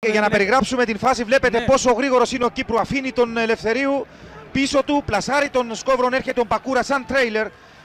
Και για να περιγράψουμε την φάση, βλέπετε πόσο γρήγορος είναι ο Κύπρου. Αφήνει τον Ελευθερίου πίσω του, πλασάρει τον Σκόβρον, έρχεται ο Μπακούρα σαν τρέιλερ.